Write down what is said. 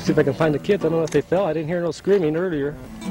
See if I can find the kids. I don't know if they fell. I didn't hear no screaming earlier.